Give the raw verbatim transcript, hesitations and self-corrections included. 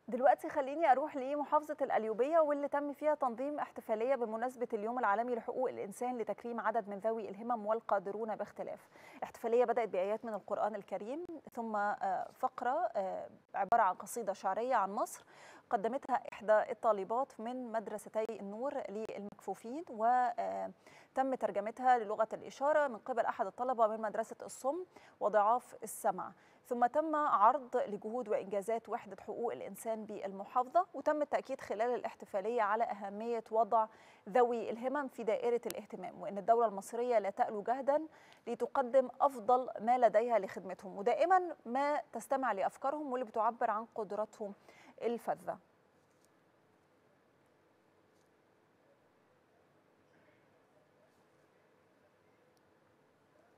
دلوقتي خليني أروح لمحافظة القليوبية واللي تم فيها تنظيم احتفالية بمناسبة اليوم العالمي لحقوق الإنسان لتكريم عدد من ذوي الهمم والقادرون باختلاف. الاحتفالية بدأت بآيات من القرآن الكريم، ثم فقرة عبارة عن قصيدة شعرية عن مصر قدمتها إحدى الطالبات من مدرستي النور للمكفوفين، وتم ترجمتها للغة الإشارة من قبل أحد الطلبة من مدرسة الصم وضعاف السمع. ثم تم عرض لجهود وإنجازات وحدة حقوق الإنسان بالمحافظة، وتم التأكيد خلال الاحتفالية على أهمية وضع ذوي الهمم في دائرة الاهتمام، وأن الدولة المصرية لا تألو جهدا لتقدم أفضل ما لديها لخدمتهم، ودائما ما تستمع لأفكارهم واللي بتعبر عن قدراتهم الفذة.